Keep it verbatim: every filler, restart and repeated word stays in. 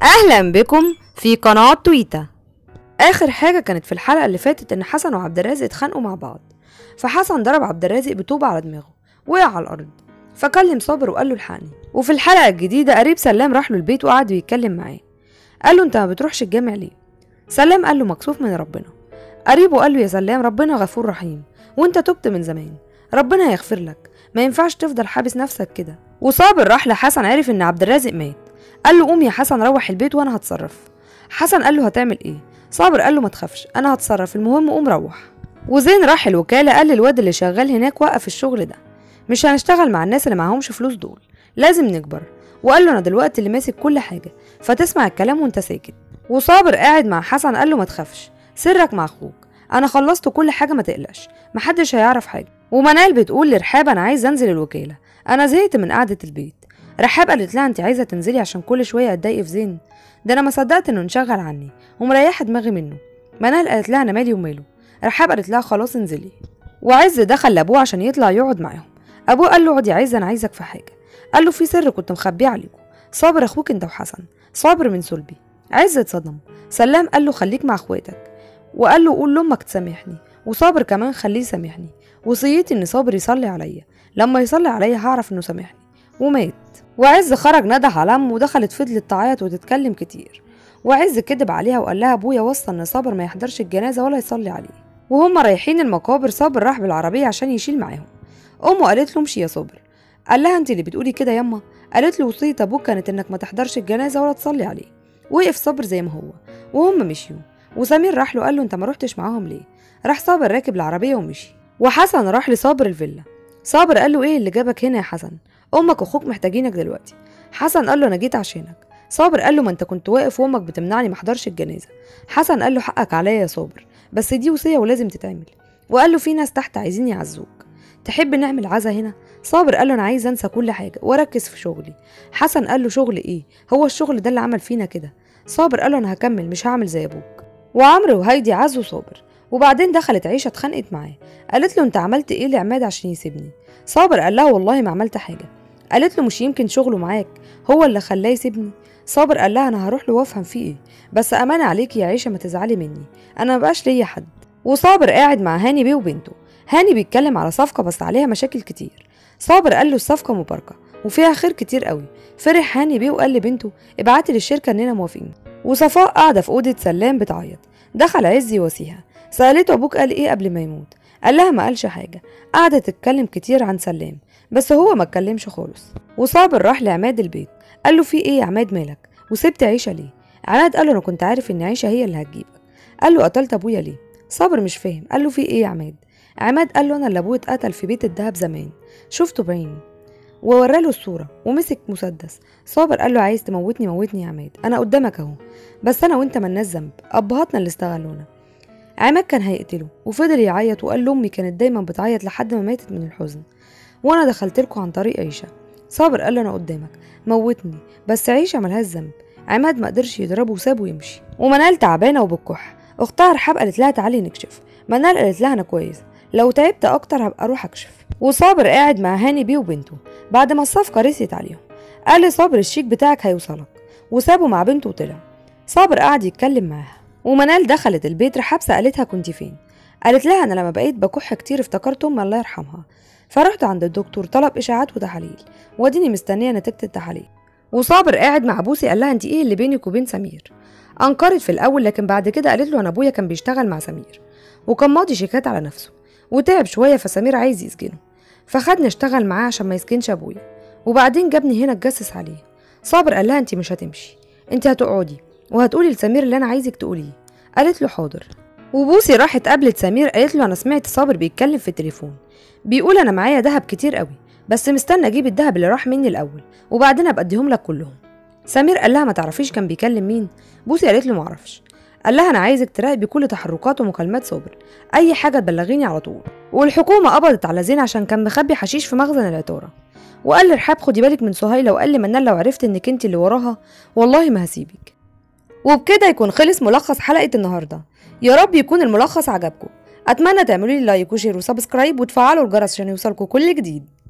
اهلا بكم في قناة تويتا. اخر حاجة كانت في الحلقة اللي فاتت ان حسن وعبد الرازق اتخانقوا مع بعض، فحسن ضرب عبد الرازق بطوبة على دماغه، وقع على الارض، فكلم صابر وقال له الحقني. وفي الحلقة الجديدة قريب سلام راح له البيت وقعد يتكلم معاه، قال له انت ما بتروحش الجامع ليه؟ سلام قال له مكسوف من ربنا. قريبه قال له يا سلام ربنا غفور رحيم، وانت تبت من زمان، ربنا هيغفر لك، ما ينفعش تفضل حابس نفسك كده. وصابر راح لحسن عرف ان عبد الرازق مات، قال له قوم يا حسن روح البيت وانا هتصرف. حسن قال له هتعمل ايه؟ صابر قال له ما تخافش انا هتصرف، المهم قوم روح. وزين راح الوكاله قال للواد اللي شغال هناك وقف الشغل ده، مش هنشتغل مع الناس اللي معهمش فلوس دول، لازم نكبر. وقال له انا دلوقتي اللي ماسك كل حاجه، فتسمع الكلام وانت ساكت. وصابر قاعد مع حسن قال له ما تخافش، سرك مع اخوك، انا خلصت كل حاجه ما تقلقش، محدش هيعرف حاجه. ومنال بتقول لرحاب انا عايز انزل الوكاله، انا زهقت من قعده البيت. رحاب قالت لها انت عايزه تنزلي عشان كل شويه اتضايقي في زين؟ ده انا ما صدقت انه انشغل عني ومريحه دماغي منه. منال قالت لها انا مالي وماله. رحاب قالت لها خلاص انزلي. وعز دخل لابوه عشان يطلع يقعد معاهم. ابوه قال له اقعد يا عز انا عايزك في حاجه. قال له في سر كنت مخبيه عليكم، صابر اخوك انت وحسن، صابر من صلبي. عز اتصدم. سلام قال له خليك مع اخواتك، وقال له قول لامك تسامحني، وصابر كمان خليه يسامحني، وصيتي ان صابر يصلي عليا، لما يصلي عليا هعرف انه سامحني. ومات. وعز خرج نده على امه ودخلت فضلت تعيط وتتكلم كتير، وعز كدب عليها وقال لها ابويا وصى ان صابر ما يحضرش الجنازه ولا يصلي عليه. وهم رايحين المقابر صابر راح بالعربيه عشان يشيل معاهم. امه قالت له امشي يا صابر. قال لها انت اللي بتقولي كده ياما؟ قالت له وصيه ابوك كانت انك ما تحضرش الجنازه ولا تصلي عليه. وقف صابر زي ما هو وهم مشيوا. وسمير راح له قال له انت ما رحتش معاهم ليه؟ راح صابر راكب العربيه ومشي. وحسن راح لصابر الفيلا. صابر قال له ايه اللي جابك هنا يا حسن؟ امك واخوك محتاجينك دلوقتي. حسن قال له انا جيت عشانك. صابر قال له ما انت كنت واقف وامك بتمنعني ما احضرش الجنازه. حسن قال له حقك عليا يا صابر، بس دي وصيه ولازم تتعمل. وقال له في ناس تحت عايزين يعزوك، تحب نعمل عزا هنا؟ صابر قال له انا عايز انسى كل حاجه واركز في شغلي. حسن قال له شغل ايه؟ هو الشغل ده اللي عمل فينا كده؟ صابر قال له انا هكمل مش هعمل زي ابوك. وعمرو وهايدي عزوا صابر. وبعدين دخلت عيشه اتخانقت معاه، قالت له انت عملت ايه لعماد عشان يسيبني؟ صابر قال لها والله ما عملت حاجه. قالت له مش يمكن شغله معاك هو اللي خلاه يسيبني؟ صابر قال لها انا هروح له وافهم فيه ايه، بس امانه عليكي يا عيشه ما تزعلي مني، انا مبقاش ليا حد. وصابر قاعد مع هاني بيه وبنته. هاني بيتكلم على صفقه بس عليها مشاكل كتير. صابر قال له الصفقه مباركه وفيها خير كتير قوي. فرح هاني بيه وقال لبنته ابعتي للشركه اننا موافقين. وصفاء قاعده في اوضه سلام بتعيط. دخل عز يواسيها، سالته ابوك قال ايه قبل ما يموت؟ قال لها ما قالش حاجه. قعدت تتكلم كتير عن سلام بس هو ما اتكلمش خالص. وصابر راح لعماد البيت قال له في ايه يا عماد مالك وسبت عيشه ليه؟ عماد قال له انا كنت عارف ان عيشه هي اللي هتجيبك. قال له قتلت ابويا ليه؟ صابر مش فاهم. قال له في ايه يا عماد؟ عماد قال له انا اللي ابويا اتقتل في بيت الدهب زمان، شفته بعيني، ووراله الصوره ومسك مسدس. صابر قال له عايز تموتني موتني يا عماد، انا قدامك اهو، بس انا وانت ملناش ذنب، ابهاتنا اللي استغلونا. عماد كان هيقتله وفضل يعيط وقال لامي كانت دايما بتعيط لحد ما ماتت من الحزن، وانا دخلت لكم عن طريق عيشه. صابر قال له انا قدامك موتني، بس عيشه ملهاش ذنب. عماد ما قدرش يضربه وسابه يمشي. ومنال تعبانه وبالكح. اختها رحاب قالت لها تعالي نكشف. منال قالت لها انا كويس، لو تعبت اكتر هبقى اروح اكشف. وصابر قاعد مع هاني بيه وبنته بعد ما الصفقه رست عليهم. قال لي صابر الشيك بتاعك هيوصلك، وسابه مع بنته وطلع. صابر قعد يتكلم معاها. ومنال دخلت البيت. رحاب سالتها كنت فين؟ قالت لها انا لما بقيت بكح كتير افتكرت امي الله يرحمها، فرحت عند الدكتور طلب اشاعات وتحاليل، واديني مستنيه نتيجه التحاليل. وصابر قاعد مع بوسي قال لها انت ايه اللي بينك وبين سمير؟ انكرت في الاول لكن بعد كده قالت له انا ابويا كان بيشتغل مع سمير وكان ماضي شيكات على نفسه وتعب شويه فسمير عايز يسجنه، فخدني اشتغل معاه عشان ما يسكنش ابويا، وبعدين جابني هنا اتجسس عليه. صابر قال لها انت مش هتمشي، انت هتقعدي وهتقولي لسمير اللي انا عايزك تقوليه. قالت له حاضر. وبوسي راحت قابلت سمير قالت له انا سمعت صابر بيتكلم في التليفون بيقول انا معايا دهب كتير قوي، بس مستنى اجيب الدهب اللي راح مني الاول وبعدين ابقى اديهم لك كلهم. سمير قال لها ما تعرفيش كان بيكلم مين؟ بوسي قالت له ما اعرفش. قال لها انا عايزك تراقبي كل تحركات ومكالمات صابر، اي حاجه تبلغيني على طول. والحكومه قبضت على زين عشان كان مخبي حشيش في مخزن العطاره. وقال لرحاب خدي بالك من سهيله، وقال لمنال لو عرفت انك انت اللي وراها والله ما هسيبك. وبكده يكون خلص ملخص حلقه النهارده. يا رب يكون الملخص عجبكم. اتمنى تعملوا لي لايك وشير وسبسكرايب وتفعلوا الجرس عشان يوصلكم كل جديد.